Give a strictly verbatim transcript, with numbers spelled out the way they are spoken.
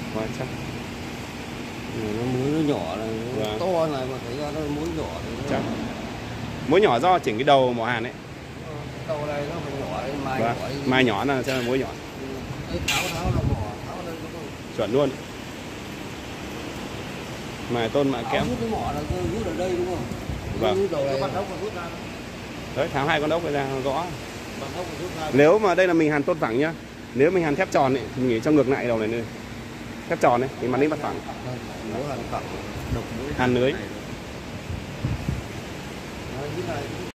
quá chắc. Nó muối nó nhỏ này, Vâng. to này mà thấy ra nó muối nhỏ thì nó... Chắc. Muối nhỏ do chỉnh cái đầu mỏ hàn ấy. Đầu này nó phải nhỏ, mai Vâng. nhỏ. Mai nhỏ là sẽ là muối nhỏ. Cái tháo tháo nó mỏ, tháo lên nó không. Chuẩn luôn. Mài tôn mạ kẽm. Rút cái mỏ là rút ở đây đúng không? Vâng. Rút đầu này. Bắt ốc rút ra. Đấy, tháo hai con ốc ra gõ. Bắt ốc rút ra. Nếu mà đây là mình hàn tôn phẳng nhá. Nếu mình hàn thép tròn ấy, thì mình nghĩ cho ngược lại đầu này nữa. Thép tròn ấy, thì mặt đinh bắt phẳng. Nếu hàn phẳng, độc mũi. Hàn lưới.